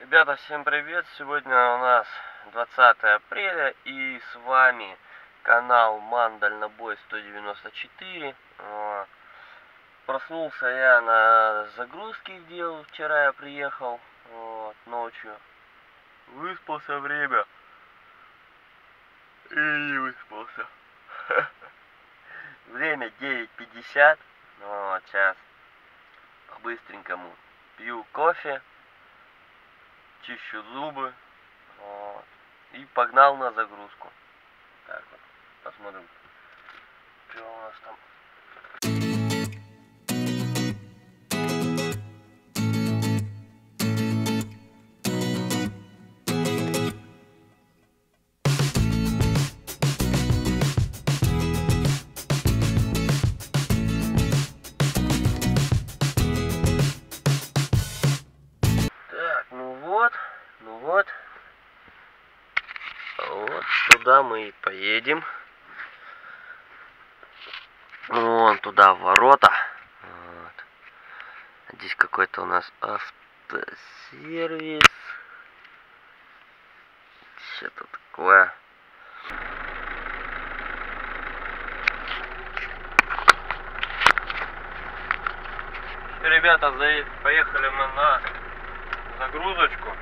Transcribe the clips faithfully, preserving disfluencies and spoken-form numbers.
Ребята, всем привет! Сегодня у нас двадцатое апреля, и с вами канал Ман Дальнобой сто девяносто четыре. Вот. Проснулся я на загрузке, делал. Вчера я приехал вот, ночью. Выспался время. И не выспался. Время девять пятьдесят. Вот, сейчас по-быстренькому пью кофе, чищу зубы, вот, и погнал на загрузку. Так вот, посмотрим, что у нас там. Вот, вот туда мы и поедем. Вон туда ворота. Вот. Здесь какой-то у нас автосервис. Что-то такое. Ребята, поехали мы на загрузочку.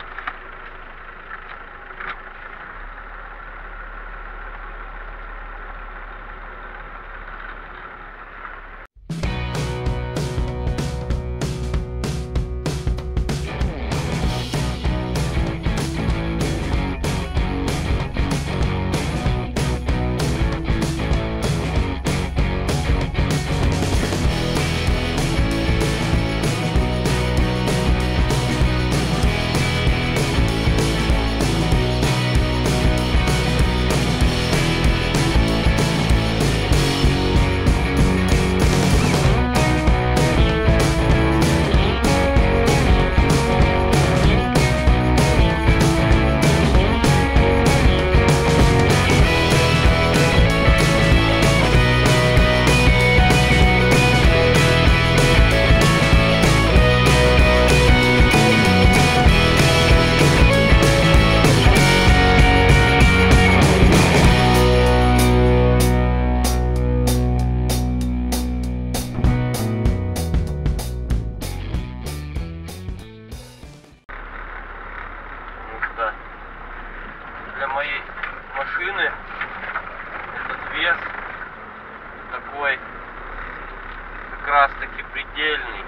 Для моей машины этот вес такой как раз таки предельный.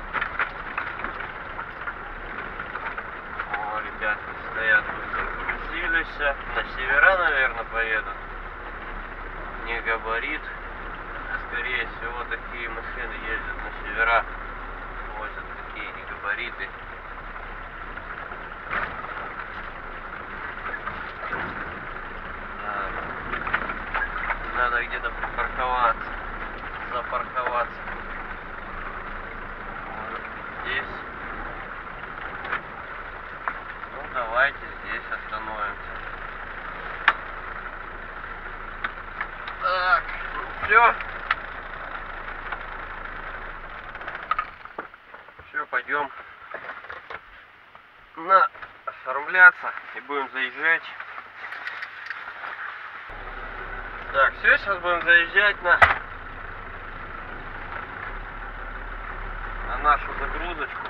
О, ребятки стоят тут, загрузились. На севера, наверное, поедут. Не габарит. Скорее всего, такие машины ездят на севера. Возят такие не габариты. Надо где-то припарковаться, запарковаться. Может, здесь. Ну, давайте здесь остановимся. Так, ну все. Все, пойдем на оформляться и будем заезжать. Так, все, сейчас будем заезжать на, на нашу загрузочку.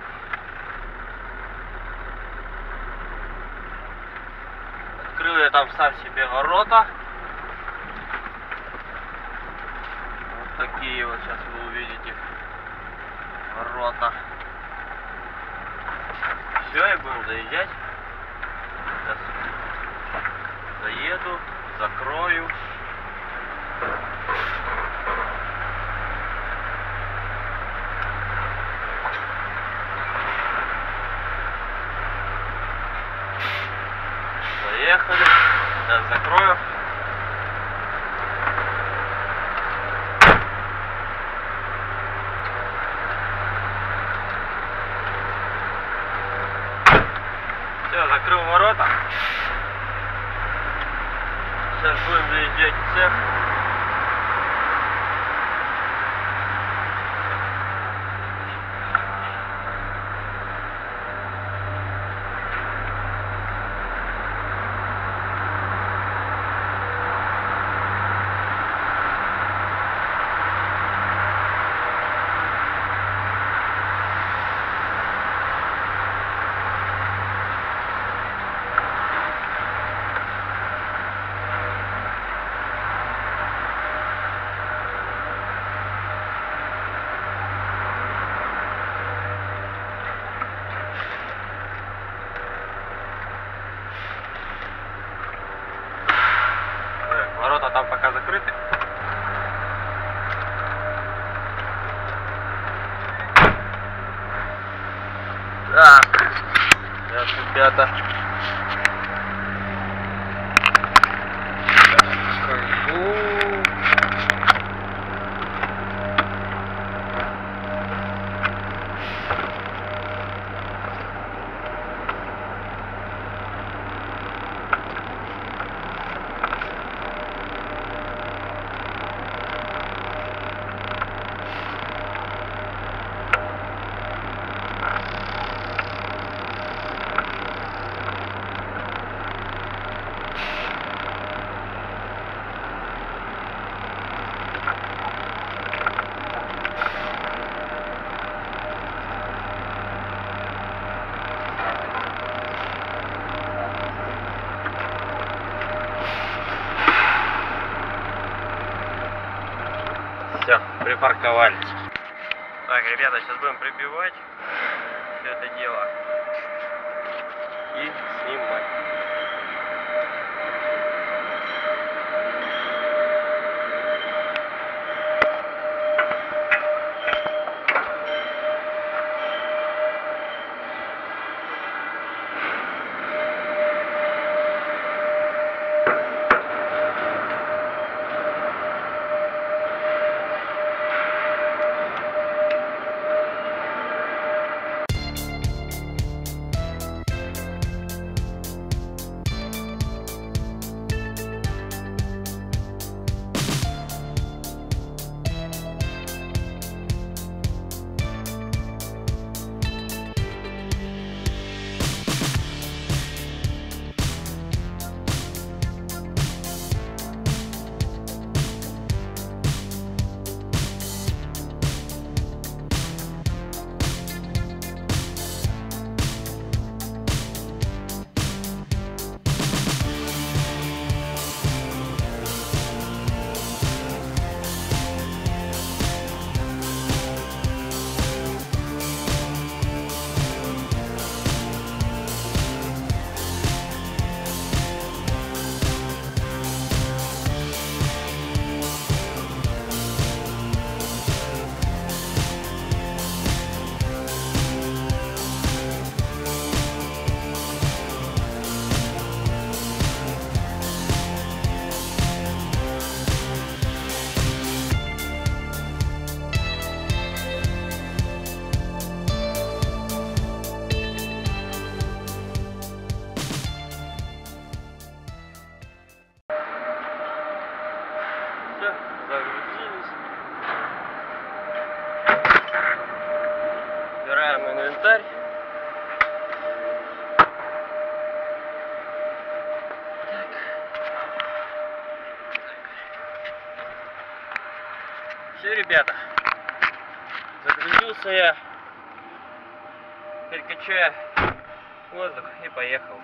Открыл я там сам себе ворота. Вот такие вот сейчас вы увидите ворота. Все, и будем заезжать. Сейчас заеду, закрою. Поехали. Сейчас закрою. Все, закрыл ворота. Сейчас будем заезжать в цех. ребята. Покажу. Все, припарковались. Так, ребята, сейчас будем прибивать все это дело и снимать. Загрузились. Убираем инвентарь. Так. Все, ребята. Загрузился я. Теперь качаю воздух и поехал.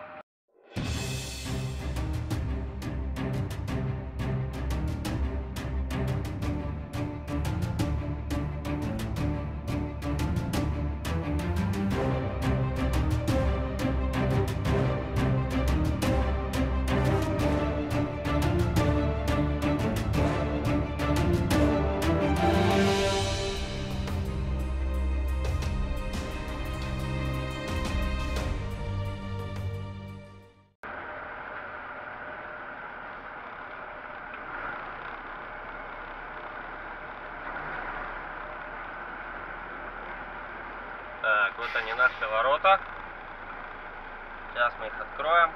Так, вот они, наши ворота. Сейчас мы их откроем.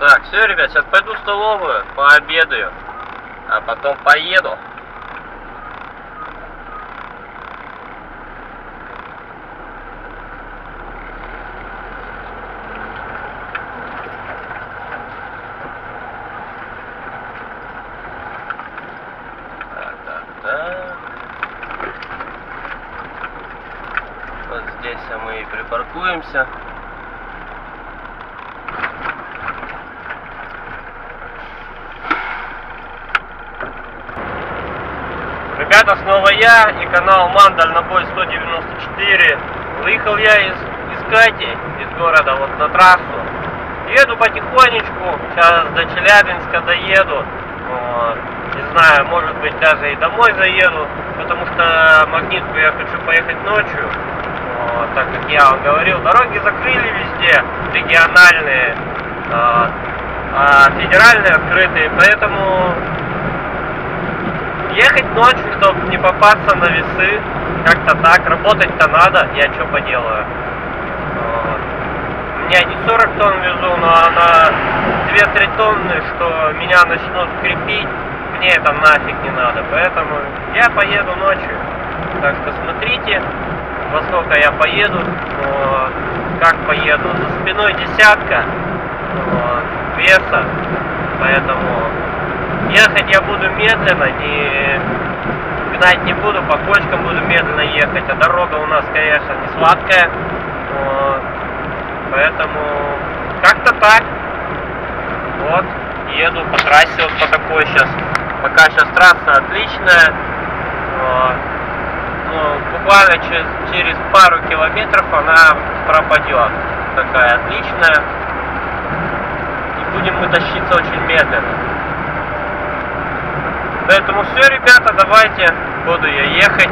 Так, все, ребят, сейчас пойду в столовую, пообедаю, а потом поеду. Так, так, так. Вот здесь мы и припаркуемся. Ребята, снова я и канал Ман Дальнобой сто девяносто четыре. Выехал я из, из Кати, из города, вот на трассу. Еду потихонечку, сейчас до Челябинска доеду. Вот. Не знаю, может быть даже и домой заеду, потому что Магнитку я хочу поехать ночью. Вот. Так как я вам говорил, дороги закрыли везде, региональные, а, а федеральные открытые, поэтому ехать ночью, чтобы не попасться на весы, как-то так, работать-то надо, я что поделаю. Вот. У меня не сорок тонн везу, но на две-три тонны, что меня начнут крепить, мне это нафиг не надо, поэтому я поеду ночью. Так что смотрите, во сколько я поеду, вот, как поеду. За спиной десятка вот, веса, поэтому ехать я буду медленно, не гнать не буду, по кочкам буду медленно ехать, а дорога у нас, конечно, не сладкая, вот, поэтому как-то так. Вот, еду по трассе вот по такой сейчас, пока сейчас трасса отличная, вот, ну, буквально через, через пару километров она пропадет, такая отличная, и будем мы тащиться очень медленно. Поэтому все, ребята, давайте, буду я ехать.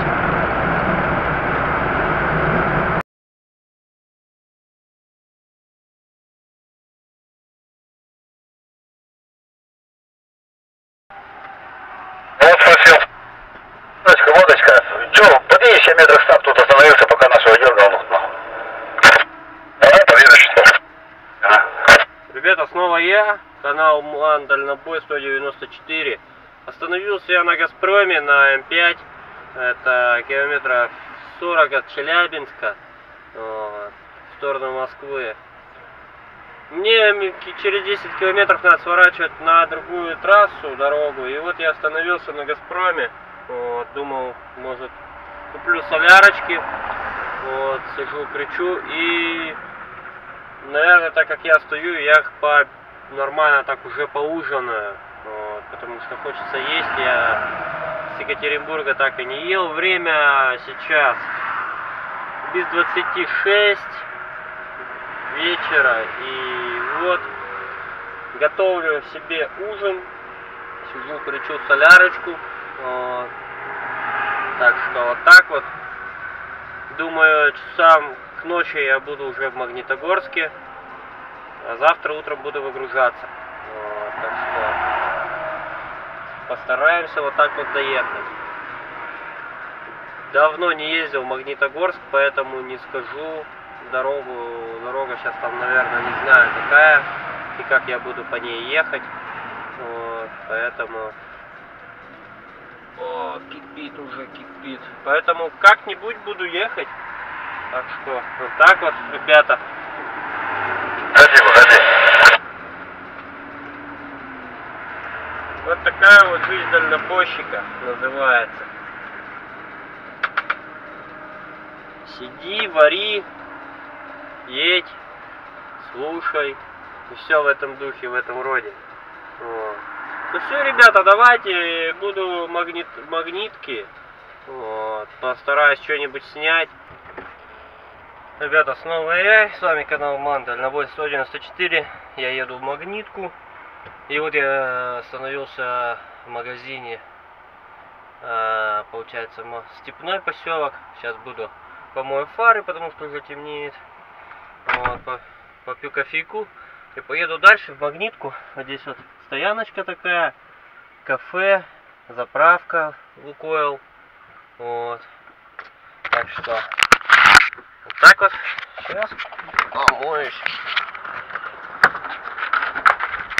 Вот спросил. Водочка, водочка. Че, подъедешь, я метров став тут остановился, пока нашего дергал. Давай подъедешь, что? Ага. Ребята, снова я, канал Ман Дальнобой сто девяносто четыре. Остановился я на Газпроме на М пять, это километров сорок от Челябинска, вот, в сторону Москвы. Мне через десять километров надо сворачивать на другую трассу, дорогу, и вот я остановился на Газпроме, вот, думал, может, куплю солярочки, вот, сижу, кричу, и, наверное, так как я стою, я по, нормально так уже поужинаю. Вот, потому что хочется есть, я с Екатеринбурга так и не ел. Время сейчас без двадцати шесть вечера, и вот готовлю себе ужин, сижу, кричу солярочку, вот. Так что вот так вот, думаю, часам к ночи я буду уже в Магнитогорске, а завтра утром буду выгружаться, вот, так что постараемся вот так вот доехать. Давно не ездил в Магнитогорск, поэтому не скажу дорогу. Дорога сейчас там, наверное, не знаю какая и как я буду по ней ехать. Вот, поэтому... О, кипит уже, кипит. Поэтому как-нибудь буду ехать. Так что вот так вот, ребята. Ходи, выходи. Вот такая вот жизнь дальнобойщика называется. Сиди, вари, едь, слушай. И все в этом духе, в этом роде. Вот. Ну все, ребята, давайте буду магнит, магнитки. Вот. Постараюсь что-нибудь снять. Ребята, снова я, с вами канал Ман Дальнобой сто девяносто четыре. Я еду в Магнитку. И вот я остановился в магазине, получается, Степной поселок. Сейчас буду помою фары, потому что уже темнеет. Вот, попью кофейку и поеду дальше в Магнитку. Вот здесь вот стояночка такая, кафе, заправка Лукойл. Вот. Так что вот так вот. Сейчас помоюсь.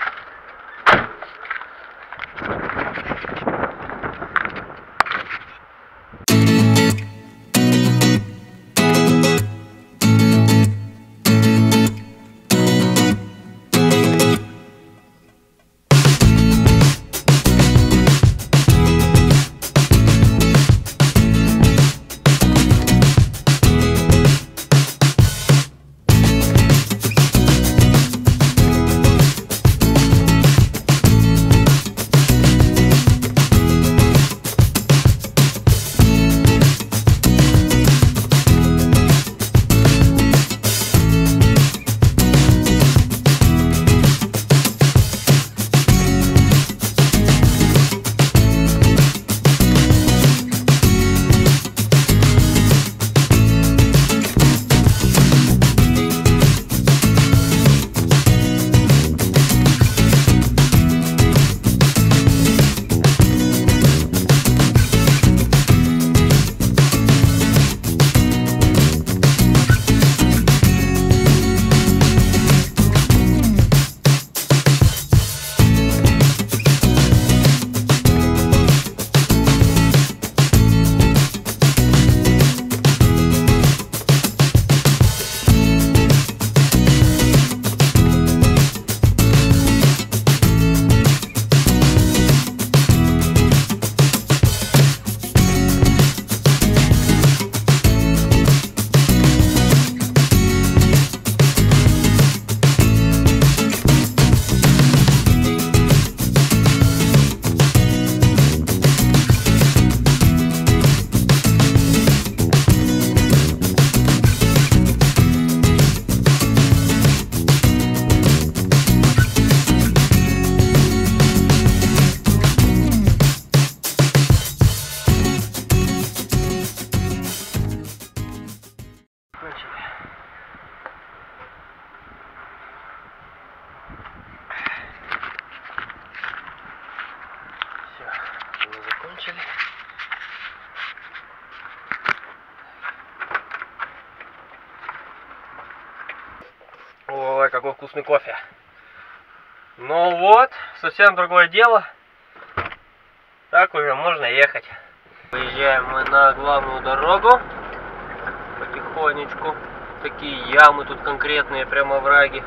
вкусный кофе. Ну вот, совсем другое дело. Так уже можно ехать. Выезжаем мы на главную дорогу. Потихонечку. Такие ямы тут конкретные, прямо овраги.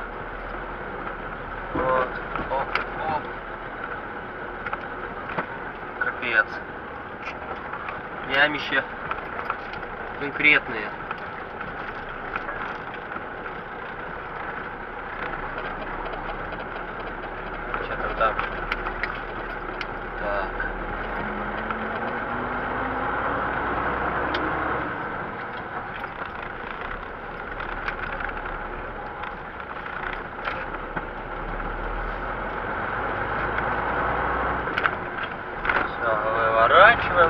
Вот. Оп, оп. Капец. Ямище конкретные. Что-то там. Так. Выворачиваем.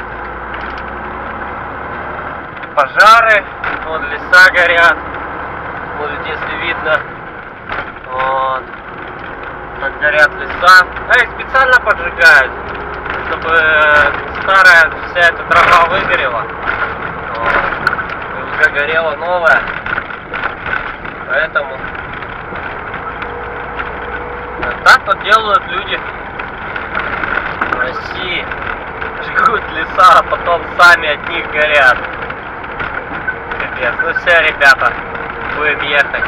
Пожары, вот леса горят, вот если видно, вот, как горят леса. А их специально поджигают, чтобы старая вся эта трава выгорела, вот, и уже горела новая, поэтому вот так вот делают люди в России. Жгут леса, а потом сами от них горят. Капец. Ну все, ребята, будем ехать.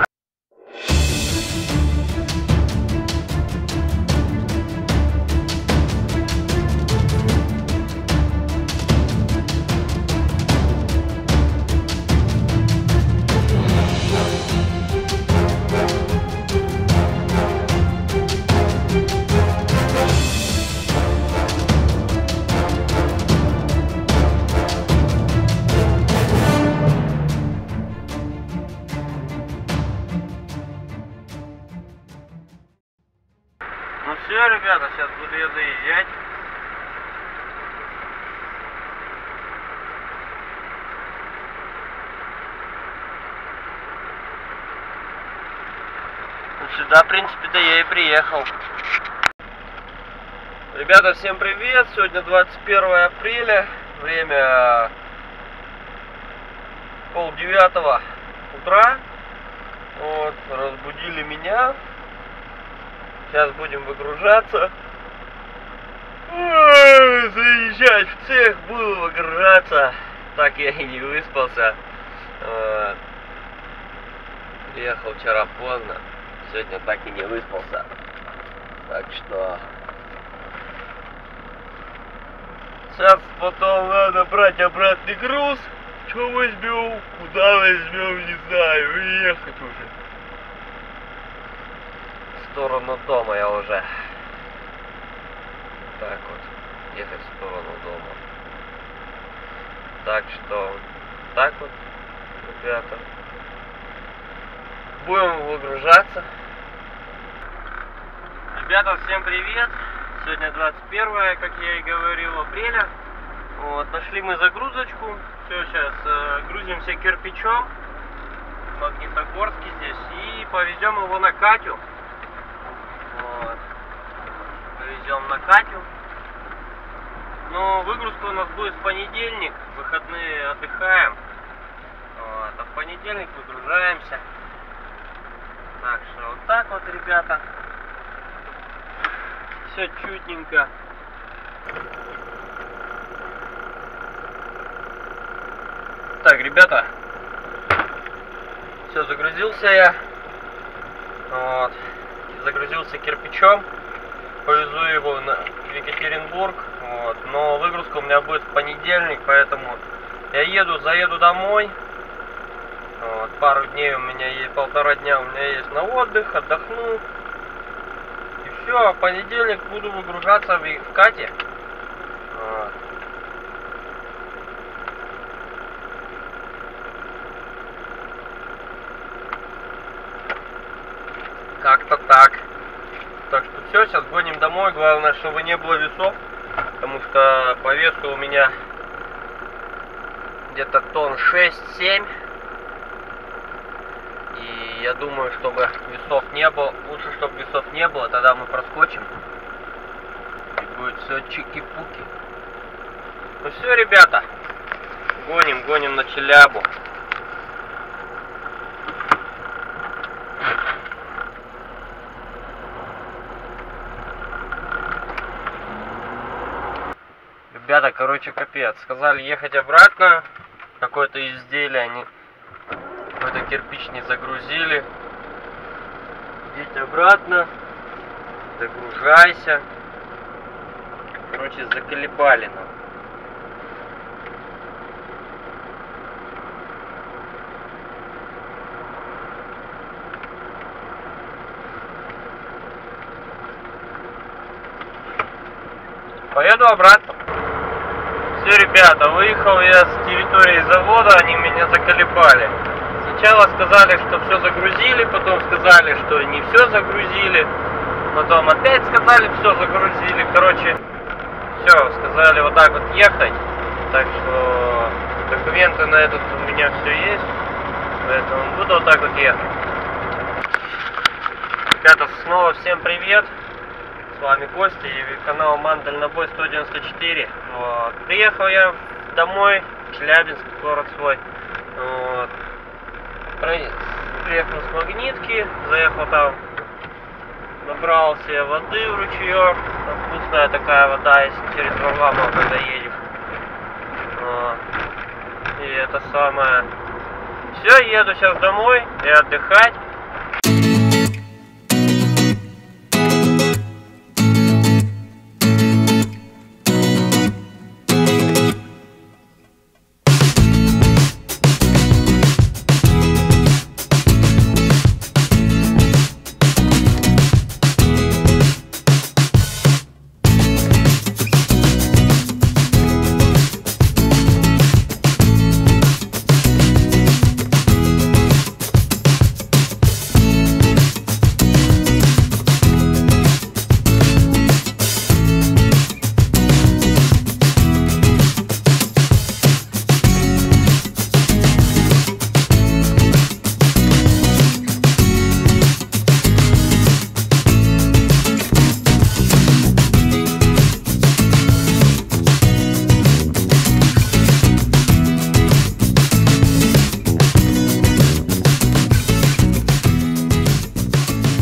Ну все, ребята, сейчас буду я заезжать. Ну, сюда, в принципе-то я и приехал. Ребята, всем привет! Сегодня двадцать первое апреля. Время полдевятого утра. Вот, разбудили меня. Сейчас будем выгружаться. Ой, заезжать в цех, буду выгружаться. Так я и не выспался. Вот. Приехал вчера поздно. Сегодня так и не выспался. Так что... Сейчас потом надо брать обратный груз. Что возьмем, куда возьмем, не знаю. И ехать уже. В сторону дома я уже. Так вот, ехать в сторону дома. Так что, так вот, ребята. Будем выгружаться. Ребята, всем привет. Сегодня двадцать первое, как я и говорил, апреля. Вот, нашли мы загрузочку. Все, сейчас э, грузимся кирпичом. В Магнитогорске здесь. И повезем его на Катю. Вот. Повезем на Катю. Но выгрузка у нас будет в понедельник. В выходные отдыхаем. Вот. А в понедельник выгружаемся. Так что вот так вот, ребята. Все чутненько. Так, ребята. Все, загрузился я. Вот. Загрузился кирпичом. Повезу его на Екатеринбург. Вот. Но выгрузка у меня будет в понедельник, поэтому я еду, заеду домой. Вот. Пару дней у меня есть, полтора дня у меня есть на отдых, отдохну. И все, в понедельник буду выгружаться в, в Кате. Вот. Как-то так. Так что все, сейчас гоним домой. Главное, чтобы не было весов. Потому что по весу у меня где-то тонн шесть-семь. И я думаю, чтобы весов не было. Лучше, чтобы весов не было. Тогда мы проскочим. И будет все чики-пуки. Ну все, ребята. Гоним, гоним на Челябу. Ребята, короче, капец. Сказали ехать обратно. Какое-то изделие они... Какой-то кирпич не загрузили. Идите обратно. Загружайся. Короче, заколебали нам. Поеду обратно. Все, ребята, выехал я с территории завода, они меня заколебали. Сначала сказали, что все загрузили, потом сказали, что не все загрузили, потом опять сказали, все загрузили. Короче, все, сказали вот так вот ехать. Так что документы на этот у меня все есть, поэтому буду вот так вот ехать. Ребята, снова всем привет. С вами Костя и канал Мандальнобой сто девяносто четыре. Вот. Приехал я домой, Челябинск, город свой. Вот. Приехал с Магнитки, заехал там, набрал себе воды в ручеек. Там вкусная такая вода, если через Варламов когда едешь. Вот. И это самое. Все, еду сейчас домой и отдыхать.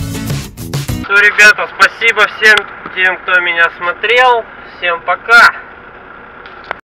Ребята, спасибо всем тем, кто меня смотрел. Всем пока.